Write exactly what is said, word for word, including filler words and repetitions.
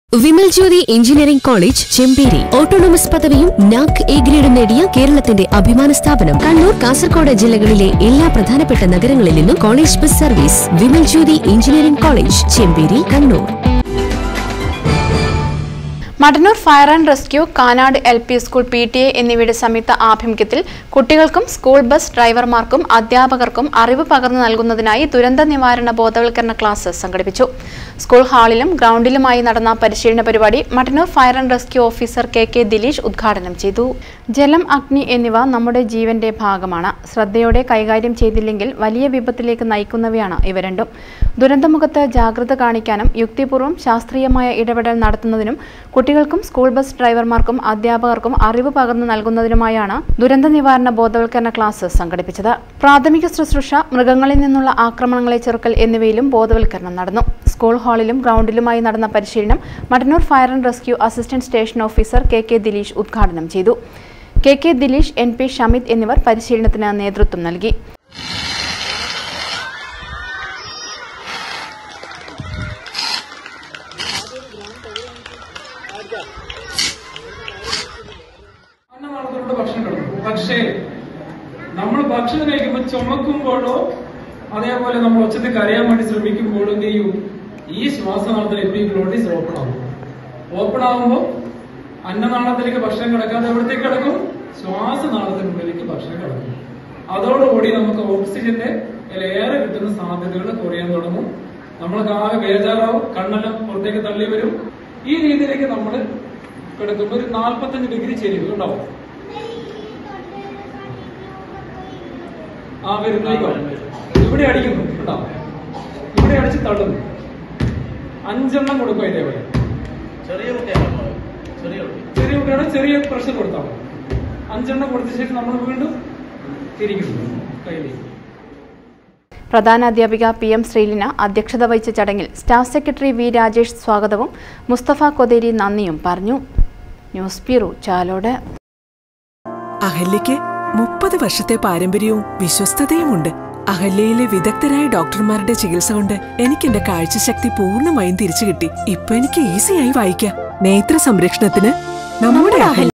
Vimal Jyothi engineering college Chemperi autonomous പദവിയും NAAC A ഗ്രേഡും നേടിയ കേരളത്തിന്റെ അഭിമാന സ്ഥാപനം. കണ്ണൂർ, കാസർഗോഡ് ജില്ലകളിലെ എല്ലാ പ്രധാനപ്പെട്ട നഗരങ്ങളിൽ നിന്നും college bus service. Vimal Jyothi engineering college Chemperi, Kannur. Mattannur fire and rescue, Kanad L P school P T A എന്നിവയുടെ സംയുക്ത ആഭിമുഖ്യത്തിൽ കുട്ടികൾക്കും സ്കൂൾ ബസ് ഡ്രൈവർമാർക്കും അധ്യാപകർക്കും അറിവ് പകർന്നു നൽകുന്നതിനായി ദുരന്ത നിവാരണ ബോധവൽക്കരണ ക്ലാസ് സംഘടിപ്പിച്ചു. സ്കൂൾ ഹാളിലും ഗ്രൗണ്ടിലുമായി നടന്ന പരിശീലന പരിപാടി Mattannur fire and rescue officer K K Dileesh ഉദ്ഘാടനം ചെയ്തു. ജലം, അഗ്നി എന്നിവ നമ്മുടെ ജീവന്റെ ഭാഗമാണ്. ശ്രദ്ധയോടെ കൈകാര്യം ചെയ്തില്ലെങ്കിൽ വലിയ വിപത്തിലേക്ക് നയിക്കുന്നവയാണ് ഇവ രണ്ടും. ദുരന്തമുഖത്ത് ജാഗ്രത കാണിക്കാനും യുക്തിപൂർവ്വം ശാസ്ത്രീയമായ ഇടപെടൽ നടത്തുന്നതിനും കുട്ടികൾക്കും സ്കൂൾ ബസ് ഡ്രൈവർമാർക്കും അധ്യാപകർക്കും അറിവ് പകർന്നു നൽകുന്നതിനുമായാണ് ദുരന്ത നിവാരണ ബോധവൽക്കരണ ക്ലാസ് സംഘടിപ്പിച്ചത്. പ്രാഥമിക ശുശ്രൂഷ, മൃഗങ്ങളിൽ നിന്നുള്ള ആക്രമണങ്ങളെ ചെറുക്കൽ എന്നിവയിലും ബോധവൽക്കരണം നടന്നു. സ്കൂൾ ഹാളിലും ഗ്രൗണ്ടിലുമായി നടന്ന പരിശീലനം Mattannur fire and rescue assistant station officer K K Dileesh ഉദ്ഘാടനം ചെയ്തു. K K Dileesh, N P Shamith എന്നിവർ പരിശീലനത്തിന് നേതൃത്വം നൽകി. പക്ഷേ നമ്മൾ ഭക്ഷണം കഴിക്കുമ്പോൾ ചുമക്കുമ്പോഴോ അതേപോലെ നമ്മൾ ഒച്ചത്തിൽ കരയാൻ വേണ്ടി ശ്രമിക്കുമ്പോഴോ എന്ത് ചെയ്യും? ഈ ശ്വാസനാളത്തിൽ എപ്പിഗ്ലോട്ടിസ് ഓപ്പൺ ആകും. ഓപ്പൺ ആകുമ്പോൾ അന്നനാളത്തിലേക്ക് ഭക്ഷണം കിടക്കാതെ എവിടത്തേക്ക് കിടക്കും? ശ്വാസനാളത്തിനുള്ളിലേക്ക് ഭക്ഷണം കിടക്കും. അതോടുകൂടി നമുക്ക് ഓക്സിജന്റെ ഏറെ കിട്ടുന്ന സാധ്യതകൾ കുറയാൻ തുടങ്ങും. നമ്മൾക്ക് ആകെ ബേജാറാവും, കണ്ണെല്ലാം പുറത്തേക്ക് തള്ളി വരും. ഈ രീതിയിലേക്ക് നമ്മൾ കിടക്കുമ്പോൾ ഒരു നാൽപ്പത്തഞ്ച് ഡിഗ്രി ചെരിവ് ഉണ്ടാവും. ആ വരുന്നേക്കോ ഇവിടെ അടിക്കുന്നു ഉണ്ടാവും, ഇവിടെ അടിച്ച് തള്ളുന്നു. അഞ്ചെണ്ണം കൊടുക്കും. ഇതേപോലെ ചെറിയ ചെറിയ കുട്ടിയാണ്, ചെറിയ പ്രഷർ കൊടുത്താൽ അഞ്ചെണ്ണം കൊടുത്ത ശേഷം നമ്മൾ വീണ്ടും തിരിക്കുന്നു കയ്യിലേക്ക്. പ്രധാന അധ്യാപിക പി എം ശ്രീലിന അധ്യക്ഷത വഹിച്ച ചടങ്ങിൽ സ്റ്റാഫ് സെക്രട്ടറി വി രാജേഷ് സ്വാഗതവും മുസ്തഫ കൊതേരി നന്ദിയും പറഞ്ഞു. News bureau, Chalode. അഹല്യയ്ക്ക് മുപ്പത് വർഷത്തെ പാരമ്പര്യവും വിശ്വസ്തതയുമുണ്ട്. അഹല്യയിലെ വിദഗ്ധരായ ഡോക്ടർമാരുടെ ചികിത്സ കൊണ്ട് എനിക്ക് എന്റെ കാഴ്ചശക്തി പൂർണ്ണമായും തിരിച്ചു കിട്ടി. ഇപ്പൊ എനിക്ക് ഈസിയായി വായിക്കാം. നേത്ര സംരക്ഷണത്തിന് നമ്മുടെ അഹല്യ.